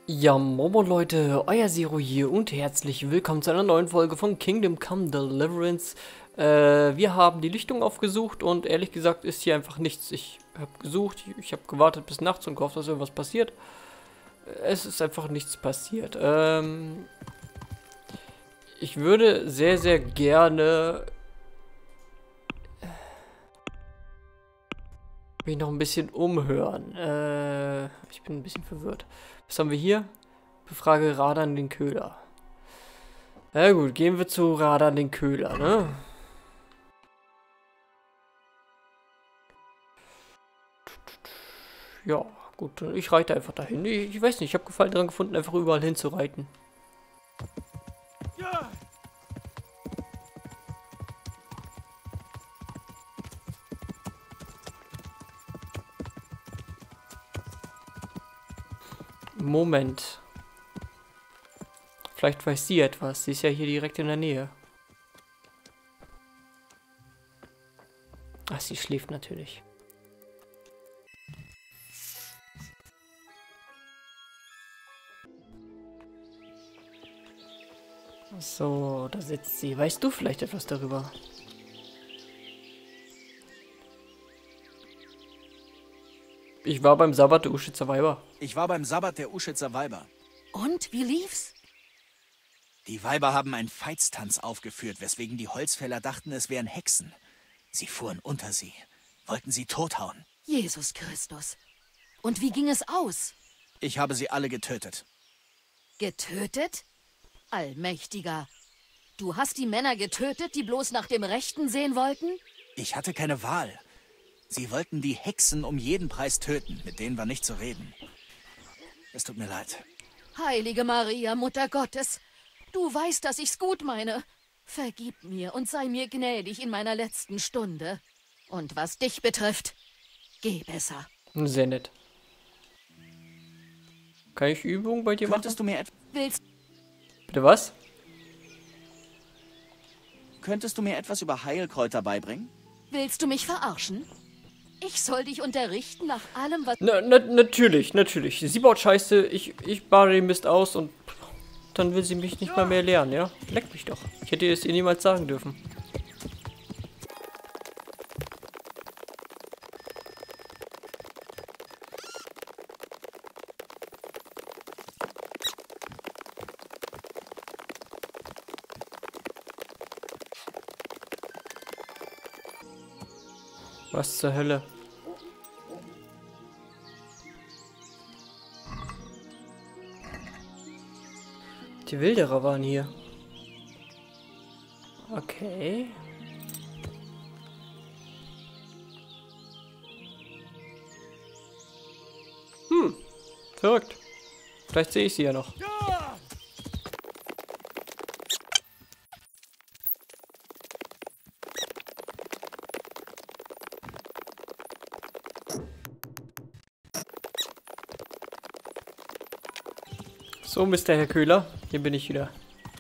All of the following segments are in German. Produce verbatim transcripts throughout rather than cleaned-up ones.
Ja, Momo Leute, euer Zero hier und herzlich willkommen zu einer neuen Folge von Kingdom Come Deliverance. Äh, wir haben die Lichtung aufgesucht und ehrlich gesagt ist hier einfach nichts. Ich habe gesucht, ich habe gewartet bis nachts und gehofft, dass irgendwas passiert. Es ist einfach nichts passiert. Ähm, ich würde sehr, sehr gerne mich noch ein bisschen umhören. Äh, ich bin ein bisschen verwirrt. Was haben wir hier? Befrage Radan den Köhler. Na gut, gehen wir zu Radan den Köhler, ne? Ja, gut, ich reite einfach dahin. Ich, ich weiß nicht, ich habe Gefallen daran gefunden, einfach überall hinzureiten. Ja. Moment. Vielleicht weiß sie etwas. Sie ist ja hier direkt in der Nähe. Ach, sie schläft natürlich. So, da sitzt sie. Weißt du vielleicht etwas darüber? Ich war beim Sabbat der Uschitzer Weiber. Ich war beim Sabbat der Uschitzer Weiber. Und, wie lief's? Die Weiber haben einen Veitstanz aufgeführt, weswegen die Holzfäller dachten, es wären Hexen. Sie fuhren unter sie, wollten sie tothauen. Jesus Christus. Und wie ging es aus? Ich habe sie alle getötet. Getötet? Allmächtiger. Du hast die Männer getötet, die bloß nach dem Rechten sehen wollten? Ich hatte keine Wahl. Sie wollten die Hexen um jeden Preis töten, mit denen war nicht zu reden. Es tut mir leid. Heilige Maria, Mutter Gottes, du weißt, dass ich's gut meine. Vergib mir und sei mir gnädig in meiner letzten Stunde. Und was dich betrifft, geh besser. Sehr nett. Kann ich Übungen bei dir machen? Könntest du mir, et Willst Bitte was? Könntest du mir etwas über Heilkräuter beibringen? Willst du mich verarschen? Ich soll dich unterrichten nach allem, was... Na, na, natürlich, natürlich. Sie baut Scheiße, ich, ich bade den Mist aus und dann will sie mich nicht mal mehr lernen, ja? Leck mich doch. Ich hätte es ihr niemals sagen dürfen. Was zur Hölle? Die Wilderer waren hier. Okay. Hm. Verrückt. Vielleicht sehe ich sie ja noch. So, Mister Herr Köhler, hier bin ich wieder.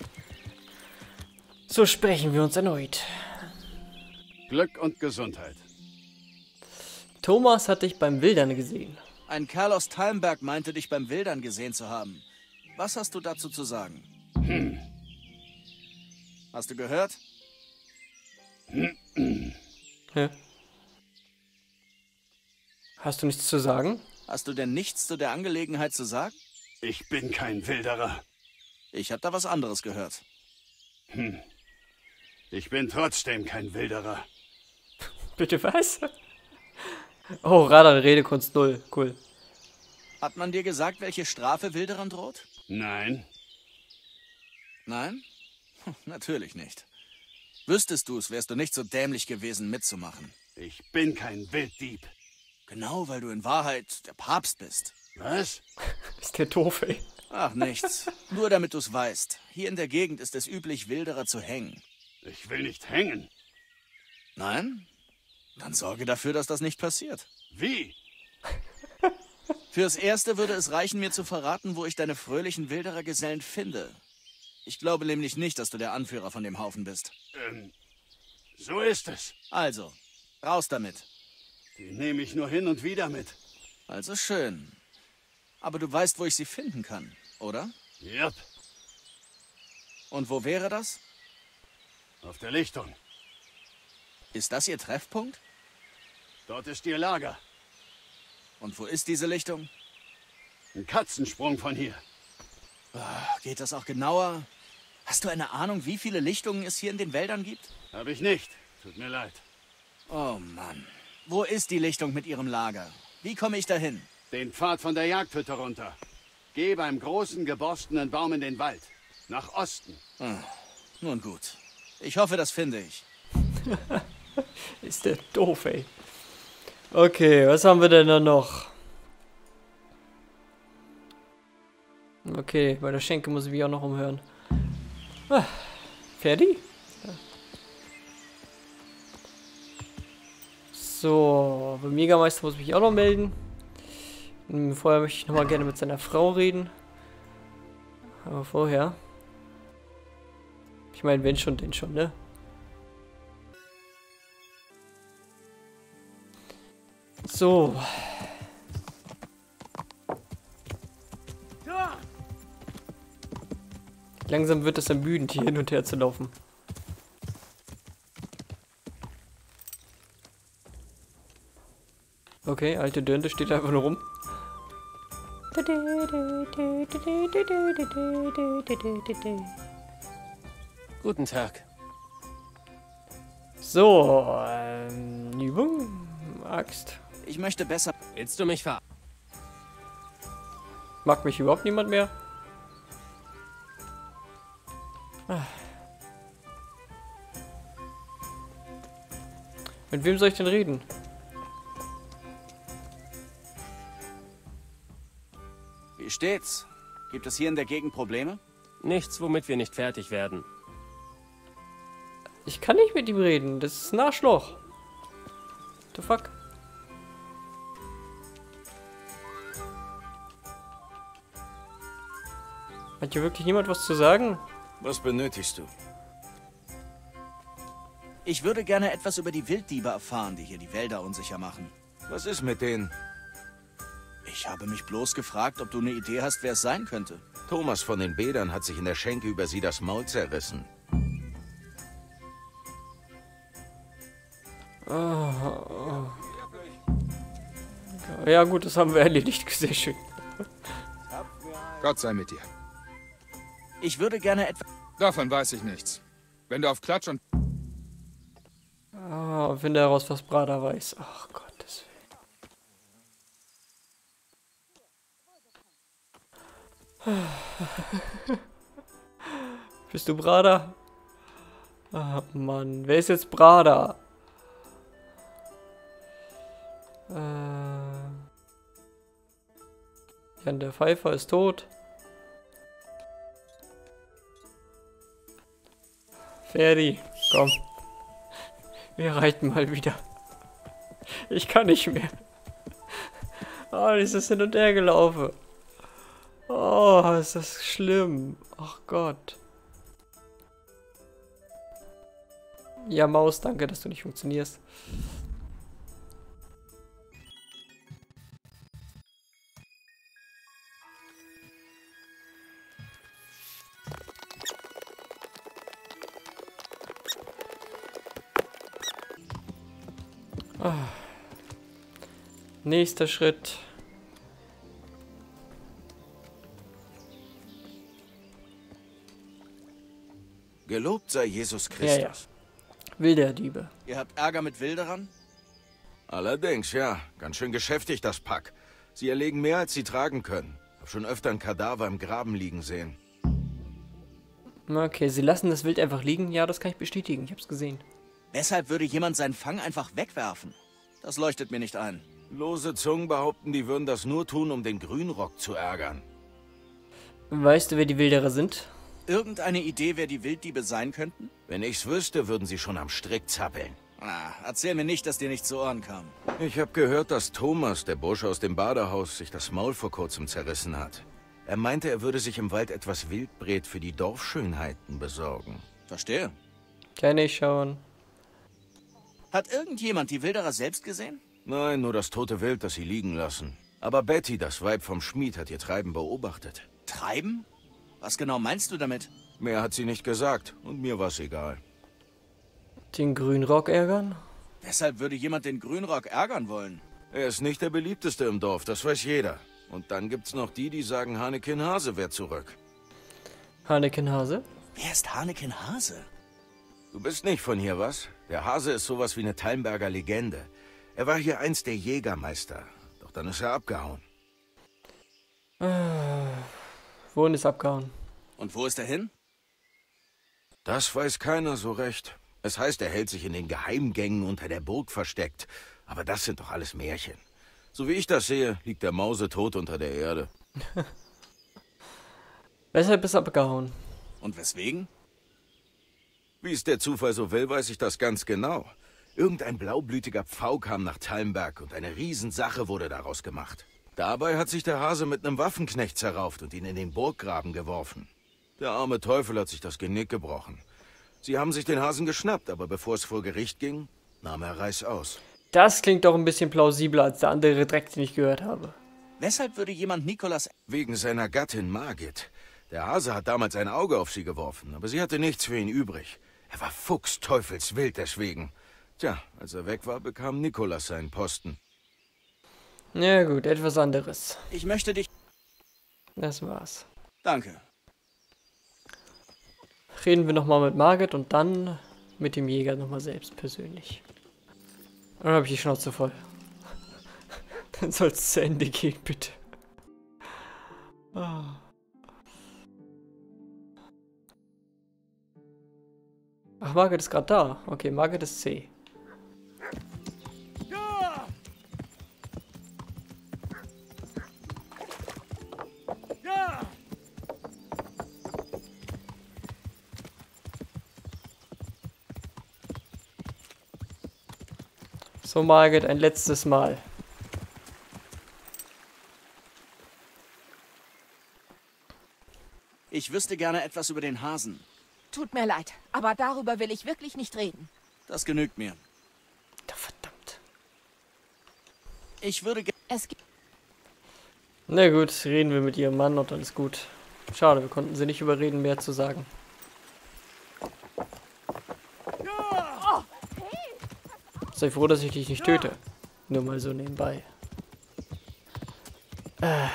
So sprechen wir uns erneut. Glück und Gesundheit. Thomas hat dich beim Wildern gesehen. Ein Kerl aus Talmberg meinte, dich beim Wildern gesehen zu haben. Was hast du dazu zu sagen? Hm. Hast du gehört? Hä? Hast du nichts zu sagen? Hast du denn nichts zu der Angelegenheit zu sagen? Ich bin kein Wilderer. Ich habe da was anderes gehört. Hm. Ich bin trotzdem kein Wilderer. Bitte was? Oh, Radan, Redekunst null. Cool. Hat man dir gesagt, welche Strafe Wilderern droht? Nein. Nein? Hm, natürlich nicht. Wüsstest du es, wärst du nicht so dämlich gewesen, mitzumachen. Ich bin kein Wilddieb. Genau, weil du in Wahrheit der Papst bist. Was? Ist der doof, ey. Ach, nichts. Nur damit du es weißt. Hier in der Gegend ist es üblich, Wilderer zu hängen. Ich will nicht hängen. Nein? Dann sorge dafür, dass das nicht passiert. Wie? Fürs Erste würde es reichen, mir zu verraten, wo ich deine fröhlichen Wilderergesellen finde. Ich glaube nämlich nicht, dass du der Anführer von dem Haufen bist. Ähm, so ist es. Also, raus damit. Die nehme ich nur hin und wieder mit. Also schön. Aber du weißt, wo ich sie finden kann, oder? Yep, Und wo wäre das? auf der Lichtung. Ist das ihr Treffpunkt? Dort ist ihr Lager. Und wo ist diese Lichtung? Ein Katzensprung von hier. Geht das auch genauer? Hast du eine Ahnung, wie viele Lichtungen es hier in den Wäldern gibt? Hab ich nicht. Tut mir leid. Oh Mann. Wo ist die Lichtung mit ihrem Lager? Wie komme ich dahin? Den Pfad von der Jagdhütte runter. Geh beim großen, geborstenen Baum in den Wald. Nach Osten. Hm. Nun gut. Ich hoffe, das finde ich. Ist der doof, ey. Okay, was haben wir denn da noch? Okay, bei der Schenke muss ich mich auch noch umhören. Ah, fertig? Ja. So, beim Jägermeister muss ich mich auch noch melden. Hm, Vorher möchte ich noch mal gerne mit seiner Frau reden. Aber vorher... Ich meine, wenn schon, denn schon, ne? So. Langsam wird es ermüdend, hier hin und her zu laufen. Okay, alte Dörnte steht einfach nur rum. Guten Tag. So, ähm, Übung, Axt. Ich möchte besser... Willst du mich ver... Mag mich überhaupt niemand mehr? Ah. Mit wem soll ich denn reden? Wie steht's? Gibt es hier in der Gegend Probleme? Nichts, womit wir nicht fertig werden. Ich kann nicht mit ihm reden. Das ist ein Arschloch. What the fuck? Hat hier wirklich niemand was zu sagen? Was benötigst du? Ich würde gerne etwas über die Wilddiebe erfahren, die hier die Wälder unsicher machen. Was ist mit denen? Ich habe mich bloß gefragt, ob du eine Idee hast, wer es sein könnte. Thomas von den Bädern hat sich in der Schenke über sie das Maul zerrissen. Oh, oh. Ja gut, das haben wir erledigt. Sehr schön. Gott sei mit dir. Ich würde gerne etwas... Davon weiß ich nichts. Wenn du auf Klatsch und... Ah, finde heraus, was Brada weiß. Ach Gottes Willen. Bist du Brada? Ah, Mann. Wer ist jetzt Brada? Äh... Jan der Pfeifer ist tot. Ferdi, komm. Wir reiten mal wieder. Ich kann nicht mehr. Oh, dieses Hin und Her gelaufen. Oh, ist das schlimm. Ach Gott. Ja, Maus, danke, dass du nicht funktionierst. Ah. Nächster Schritt. Gelobt sei Jesus Christus. Ja, ja. Wilderdiebe. Ihr habt Ärger mit Wilderern? Allerdings, ja. Ganz schön geschäftig, das Pack. Sie erlegen mehr, als sie tragen können. Hab schon öfter ein Kadaver im Graben liegen sehen. Okay, sie lassen das Wild einfach liegen. Ja, das kann ich bestätigen. Ich hab's gesehen. Weshalb würde jemand seinen Fang einfach wegwerfen? Das leuchtet mir nicht ein. Lose Zungen behaupten, die würden das nur tun, um den Grünrock zu ärgern. Weißt du, wer die Wilderer sind? Irgendeine Idee, wer die Wilddiebe sein könnten? Wenn ich's wüsste, würden sie schon am Strick zappeln. Ah, erzähl mir nicht, dass dir nicht zu Ohren kam. Ich habe gehört, dass Thomas, der Bursche aus dem Badehaus, sich das Maul vor kurzem zerrissen hat. Er meinte, er würde sich im Wald etwas Wildbret für die Dorfschönheiten besorgen. Verstehe. Kann ich schauen. Hat irgendjemand die Wilderer selbst gesehen? Nein, nur das tote Wild, das sie liegen lassen. Aber Betty, das Weib vom Schmied, hat ihr Treiben beobachtet. Treiben? Was genau meinst du damit? Mehr hat sie nicht gesagt und mir war's egal. Den Grünrock ärgern? Weshalb würde jemand den Grünrock ärgern wollen? Er ist nicht der beliebteste im Dorf, das weiß jeder. Und dann gibt's noch die, die sagen, Hannekin Hase wäre zurück. Hannekin Hase? Wer ist Hannekin Hase? Du bist nicht von hier, was? Der Hase ist sowas wie eine Talmberger Legende. Er war hier einst der Jägermeister. Doch dann ist er abgehauen. Äh, wohin ist abgehauen? Und wo ist er hin? Das weiß keiner so recht. Es heißt, er hält sich in den Geheimgängen unter der Burg versteckt. Aber das sind doch alles Märchen. So wie ich das sehe, liegt der Mause tot unter der Erde. Weshalb ist er abgehauen? Und weswegen? Wie es der Zufall so will, weiß ich das ganz genau. Irgendein blaublütiger Pfau kam nach Talmberg und eine Riesensache wurde daraus gemacht. Dabei hat sich der Hase mit einem Waffenknecht zerrauft und ihn in den Burggraben geworfen. Der arme Teufel hat sich das Genick gebrochen. Sie haben sich den Hasen geschnappt, aber bevor es vor Gericht ging, nahm er reißaus. Das klingt doch ein bisschen plausibler als der andere Dreck, den ich gehört habe. Weshalb würde jemand Nikolas... Wegen seiner Gattin Margit. Der Hase hat damals ein Auge auf sie geworfen, aber sie hatte nichts für ihn übrig. Er war fuchsteufelswild deswegen. Tja, als er weg war, bekam Nikolas seinen Posten. Ja gut, etwas anderes. Ich möchte dich... Das war's. Danke. Reden wir nochmal mit Margit und dann mit dem Jäger nochmal selbst persönlich. Dann habe ich die Schnauze voll. Dann soll es zu Ende gehen, bitte. Oh. Ach, Margit ist gerade da. Okay, Margit ist C. Ja! Ja! So, Margit, ein letztes Mal. Ich wüsste gerne etwas über den Hasen. Tut mir leid, aber darüber will ich wirklich nicht reden. Das genügt mir. Da verdammt. Ich würde gerne... Es gibt... Na gut, reden wir mit ihrem Mann und dann ist gut. Schade, wir konnten sie nicht überreden, mehr zu sagen. Sei froh, dass ich dich nicht töte. Nur mal so nebenbei. Äh.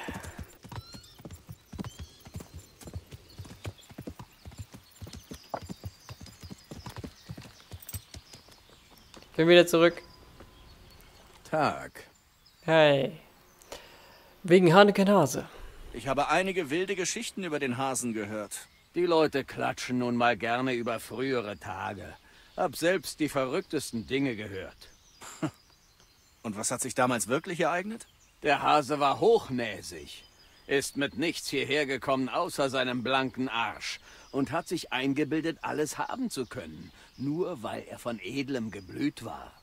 Bin wieder zurück. Tag. Hey. Wegen Hannekin Hase. Ich habe einige wilde Geschichten über den Hasen gehört. Die Leute klatschen nun mal gerne über frühere Tage. Hab selbst die verrücktesten Dinge gehört. Und was hat sich damals wirklich ereignet? Der Hase war hochnäsig, ist mit nichts hierher gekommen außer seinem blanken Arsch und hat sich eingebildet, alles haben zu können, nur weil er von edlem Geblüt war.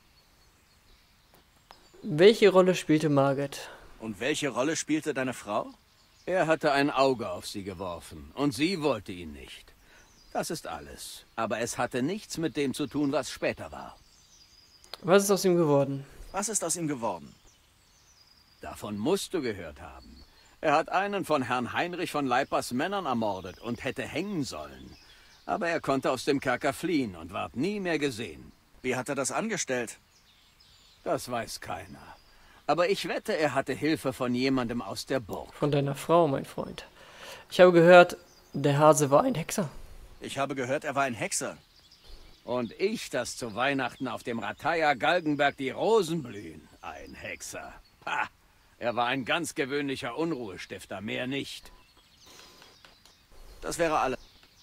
Welche Rolle spielte Margit? Und welche Rolle spielte deine Frau? Er hatte ein Auge auf sie geworfen und sie wollte ihn nicht. Das ist alles. Aber es hatte nichts mit dem zu tun, was später war. Was ist aus ihm geworden? Was ist aus ihm geworden? Davon musst du gehört haben. Er hat einen von Herrn Heinrich von Leipers Männern ermordet und hätte hängen sollen. Aber er konnte aus dem Kerker fliehen und ward nie mehr gesehen. Wie hat er das angestellt? Das weiß keiner. Aber ich wette, er hatte Hilfe von jemandem aus der Burg. Von deiner Frau, mein Freund. Ich habe gehört, der Hase war ein Hexer. Ich habe gehört, er war ein Hexer. Und ich, dass zu Weihnachten auf dem Rataja Galgenberg die Rosen blühen. Ein Hexer. Ha! Er war ein ganz gewöhnlicher Unruhestifter, mehr nicht. Das wäre alles.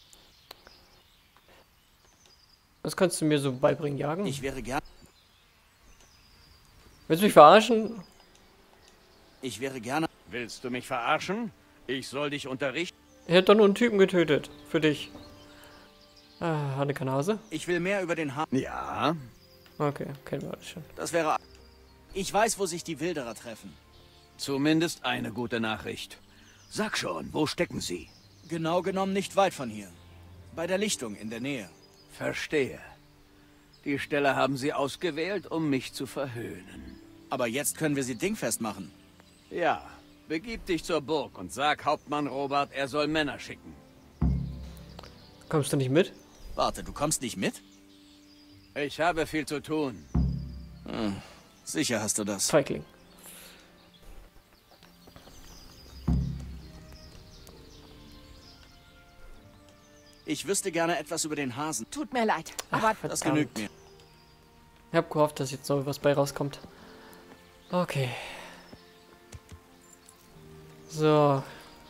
Was kannst du mir so beibringen, Jagen? Ich wäre gern... Willst du mich verarschen? Ich wäre gerne... Willst du mich verarschen? Ich soll dich unterrichten? Er hat doch nur einen Typen getötet. Für dich. Ah, Hannekin Hase? Ich will mehr über den Hasen... Ja. Okay, kennen wir alles schon. Das wäre... Ich weiß, wo sich die Wilderer treffen. Zumindest eine gute Nachricht. Sag schon, wo stecken sie? Genau genommen nicht weit von hier. Bei der Lichtung in der Nähe. Verstehe. Die Stelle haben sie ausgewählt, um mich zu verhöhnen. Aber jetzt können wir sie dingfest machen. Ja, begib dich zur Burg und sag Hauptmann Robert, er soll Männer schicken. Kommst du nicht mit? Warte, du kommst nicht mit? Ich habe viel zu tun. Hm, sicher hast du das. Feigling. Ich wüsste gerne etwas über den Hasen. Tut mir leid, Ach, aber Das verdammt. genügt mir. Ich hab gehofft, dass jetzt noch was bei rauskommt. Okay. So.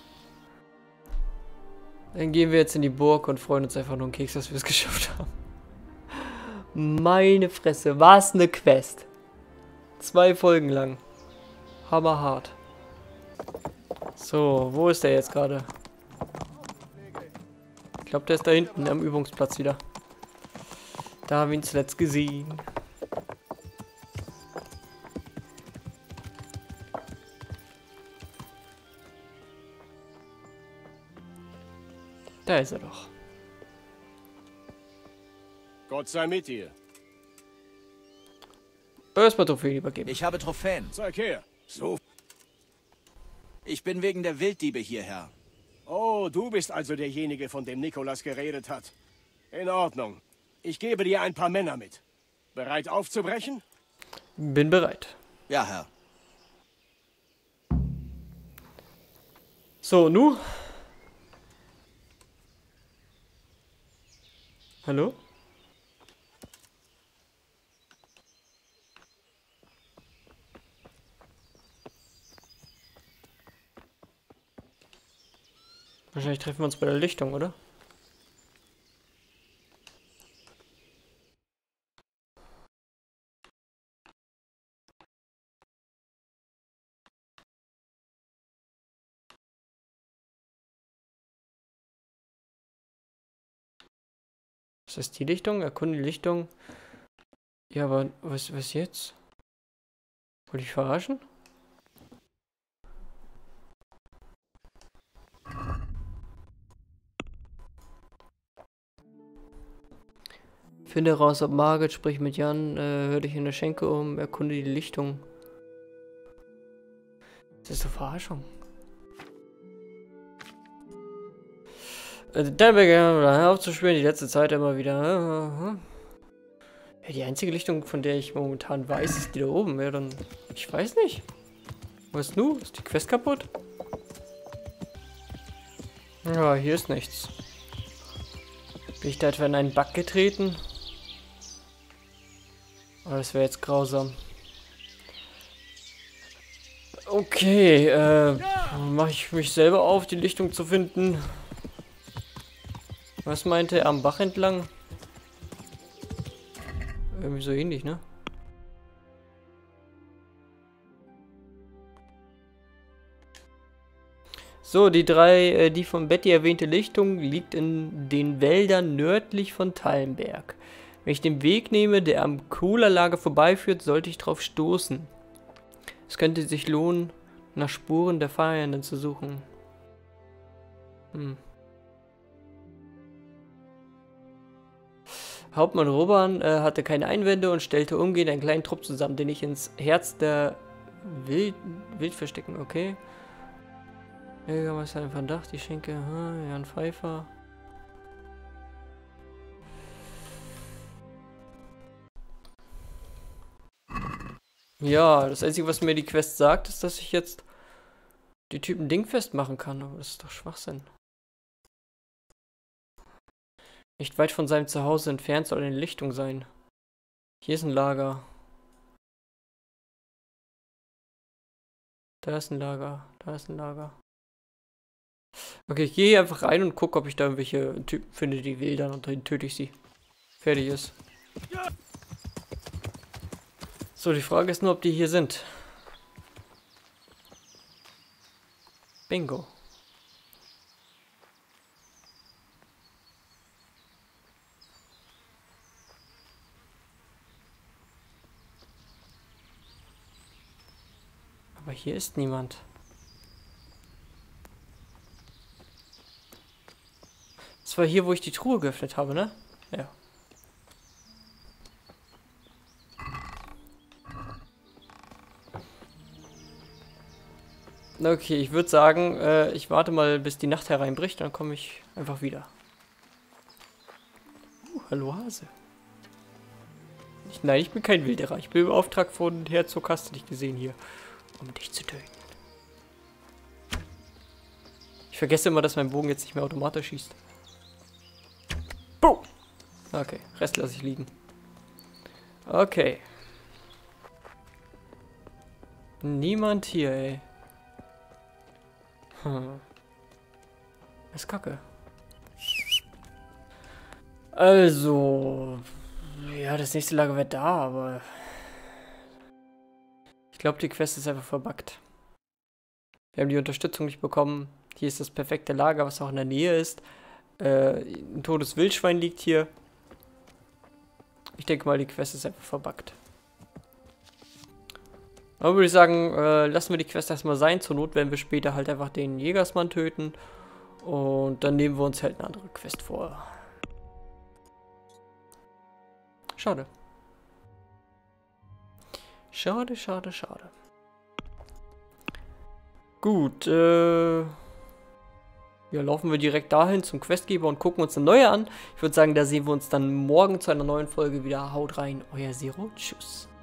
Dann gehen wir jetzt in die Burg und freuen uns einfach nur einen Keks, dass wir es geschafft haben. Meine Fresse, was eine Quest. Zwei Folgen lang. Hammerhart. So, wo ist der jetzt gerade? Ich glaube, der ist da hinten am Übungsplatz wieder. Da haben wir ihn zuletzt gesehen. Da ist er doch. Gott sei mit dir. Erstmal Trophäen übergeben. Ich habe Trophäen. Zeig her. So. Ich bin wegen der Wilddiebe hierher. Oh, du bist also derjenige, von dem Nikolas geredet hat. In Ordnung. Ich gebe dir ein paar Männer mit. Bereit aufzubrechen? Bin bereit. Ja, Herr. So, nu? Hallo? Wahrscheinlich treffen wir uns bei der Lichtung, oder? Ist das die Lichtung? Erkunde die Lichtung. Ja, aber was, was jetzt? Wollte ich verarschen? Finde raus, ob Margit, sprich mit Jan, äh, hör dich in der Schenke um, erkunde die Lichtung. Das ist doch Verarschung. Also, dann wäre gerne aufzuspielen, die letzte Zeit immer wieder. Ja, die einzige Lichtung, von der ich momentan weiß, ist die da oben. Ja, dann. Ich weiß nicht. Was nu? Ist die Quest kaputt? Ja, hier ist nichts. Bin ich da etwa in einen Bug getreten? Oh, das wäre jetzt grausam. Okay, äh, mache ich mich selber auf, die Lichtung zu finden. Was meinte er? Am Bach entlang? Irgendwie so ähnlich, ne? So, die drei, äh, die von Betty erwähnte Lichtung liegt in den Wäldern nördlich von Tallenberg. Wenn ich den Weg nehme, der am Kohlerlager vorbeiführt, sollte ich drauf stoßen. Es könnte sich lohnen, nach Spuren der Feiernden zu suchen. Hm. Hauptmann Roban äh, hatte keine Einwände und stellte umgehend einen kleinen Trupp zusammen, den ich ins Herz der Wild, Wild verstecken, okay. Jägermeister von Dach, die Schenke, hm, Jan Pfeiffer. Ja, das Einzige, was mir die Quest sagt, ist, dass ich jetzt die Typen dingfest machen kann, aber das ist doch Schwachsinn. Nicht weit von seinem Zuhause entfernt soll eine Lichtung sein. Hier ist ein Lager. Da ist ein Lager. Da ist ein Lager. Okay, ich gehe hier einfach rein und gucke, ob ich da irgendwelche Typen finde, die wildern, und dann töte ich sie. Fertig ist. So, die Frage ist nur, ob die hier sind. Bingo. Aber hier ist niemand. Das war hier, wo ich die Truhe geöffnet habe, ne? Ja. Okay, ich würde sagen, äh, ich warte mal, bis die Nacht hereinbricht, dann komme ich einfach wieder. Uh, hallo Hase. Ich, nein, ich bin kein Wilderer. Ich bin im Auftrag von Herzog, hast du dich gesehen hier, um dich zu töten. Ich vergesse immer, dass mein Bogen jetzt nicht mehr automatisch schießt. Boom! Okay, Rest lasse ich liegen. Okay. Niemand hier, ey. Hm. Das ist kacke. Also... Ja, das nächste Lager wäre da, aber... Ich glaube, die Quest ist einfach verbuggt. Wir haben die Unterstützung nicht bekommen. Hier ist das perfekte Lager, was auch in der Nähe ist. Äh, ein totes Wildschwein liegt hier. Ich denke mal, die Quest ist einfach verbuggt. Aber würde ich sagen, äh, lassen wir die Quest erstmal sein. Zur Not werden wir später halt einfach den Jägersmann töten. Und dann nehmen wir uns halt eine andere Quest vor. Schade. Schade, schade, schade. Gut, äh... ja, laufen wir direkt dahin zum Questgeber und gucken uns eine neue an. Ich würde sagen, da sehen wir uns dann morgen zu einer neuen Folge wieder. Haut rein, euer Zero. Tschüss.